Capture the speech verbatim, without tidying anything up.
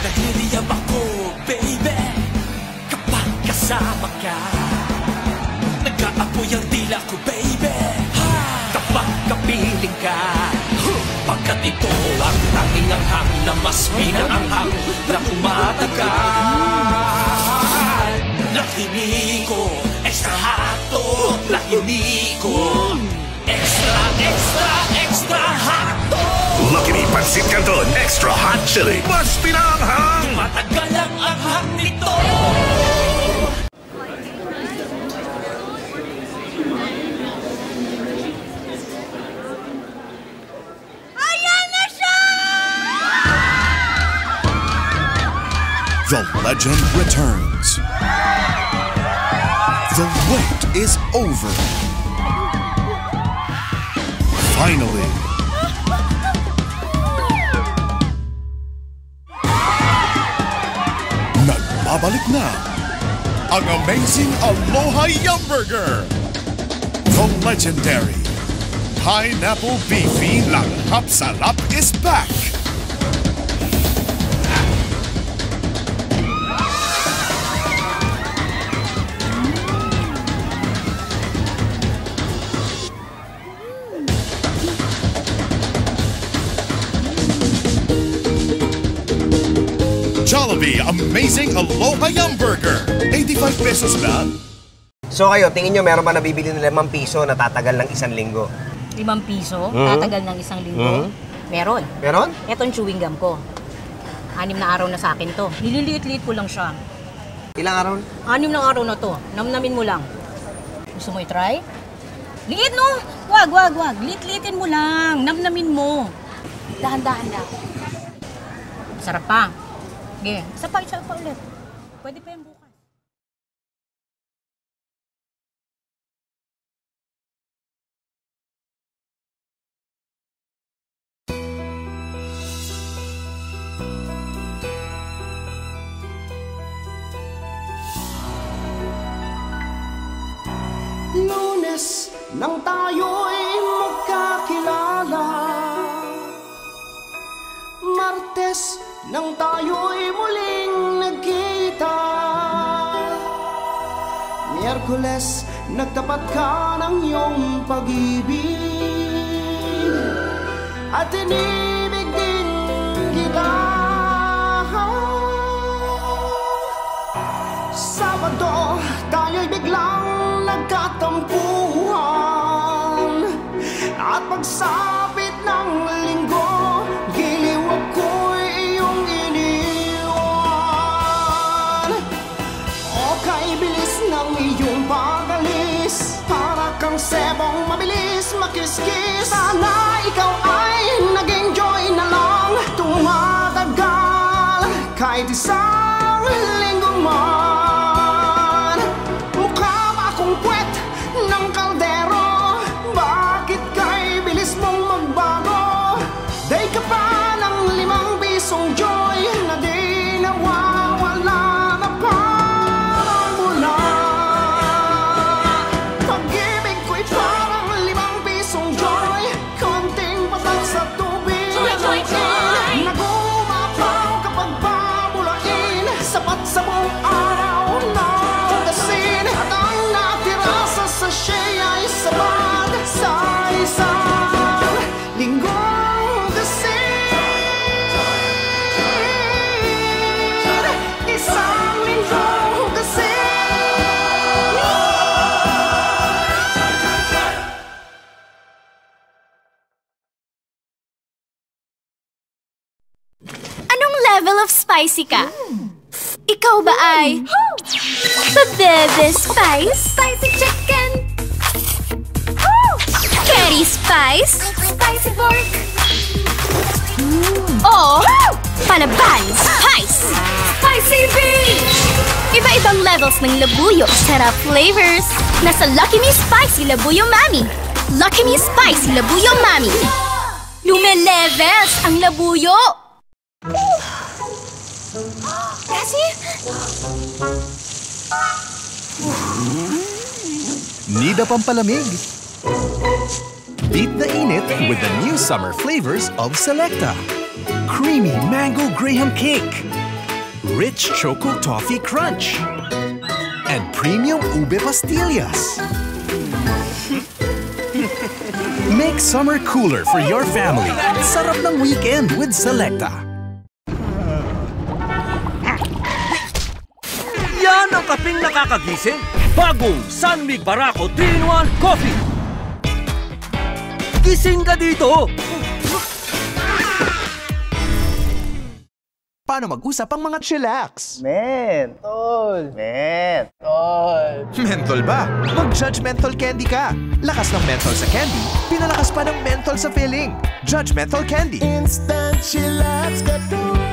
nagliliyab ako, baby, kapag kasama ka. Nag-aapoy ang dila ko, baby, kapag kapiling ka. Pagkat ito ang tanging anghang na mas pinaanghang na umatagal. Lahini ko, extra hotdog. Lahini ko, extra, extra, extra hotdog. Lucky Me Pansit Canton Extra Hot Chili. Mas pinaanghang. Matagal ang anghang nito. The legend returns. The wait is over. Finally. Nagbabalik na ang amazing Aloha Yumburger. The legendary Pineapple Beefy Langhap Sarap is back. Jollibee Amazing Aloha Yumburger. eighty-five pesos lang. So kayo, tingin nyo meron ba nabibili ng limang piso na tatagal ng isang linggo? Limang piso? Mm-hmm. Tatagal ng isang linggo? Mm-hmm. Meron. Meron? Etong chewing gum ko. Anim na araw na sa akin to. Nililiit-liit ko lang siya. Ilang araw? Anim na araw na to. Namnamin mo lang. Gusto mo i-try? Liit no? Wag, wag, wag. Liit-liitin mo lang. Namnamin mo. Dahan-dahan lang. Sarap pa. Sige, isa pa, isa pa ulit. Pwede pa yung bukas. Lunes nang tayo'y magkakilala, Martes nang tayo'y muling nagkita, Miyerkules nagtapat ka ng iyong pag-ibig, at inibig din kita. Sabado tayo'y biglang nagkatampuhan, at pagsapit ng linggo, giliw ako'y iyong iniwan. O kay bilis ng iyong pag-alis, para kang sebong mabilis makiskis. Sana ikaw ay nag-enjoy na lang, tumatagal kahit isang linggo man. Mukha ba akong puwet ng kaldero? Bakit kay bilis mong magbago? Day ka pa ng limang pisong joy na di nawawala na parang mula. Pag-ibig ko'y parang limang pisong joy, konting patak sa tubig na gumapaw kapag pabulain. Sapat sa buong araw na gasin, at ang natira sa sachet ay sapat sa isang linggong gasin. Isang linggong gasin. Anong level of spicy ka? Ikaw ba ay Bebebe Spice? Spicy chicken! Curry Spice? Spicy pork? O Panaban Spice? Spicy beef! Iba-ibang levels ng labuyo, sarap flavors. Nasa Lucky Me Spicy Labuyo Mami. Lucky Me Spicy Labuyo Mami. Lume-levels ang labuyo! Cassie? Nida pampalamig. Beat the init with the new summer flavors of Selecta. Creamy mango graham cake. rich Choco Toffee Crunch, and premium ube pastillas. Make summer cooler for your family. Sarap ng weekend with Selecta. Yan ang kaping nakakagising. Bagong San Mig Barako three in one Coffee. Gising ka dito! Paano mag-usap ang mga chillax? Mentol! Mentol! Menthol ba? Mag-Judge Menthol Candy ka. Lakas ng menthol sa candy, pinalakas pa ng menthol sa filling. Judge Menthol Candy. Instant chillax ka to.